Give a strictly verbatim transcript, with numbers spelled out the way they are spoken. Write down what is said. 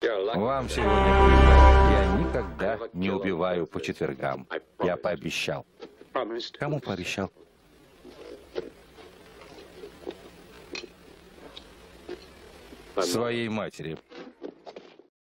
Вам сегодня повезло. Я никогда не убиваю по четвергам. Я пообещал. Кому пообещал? Своей матери.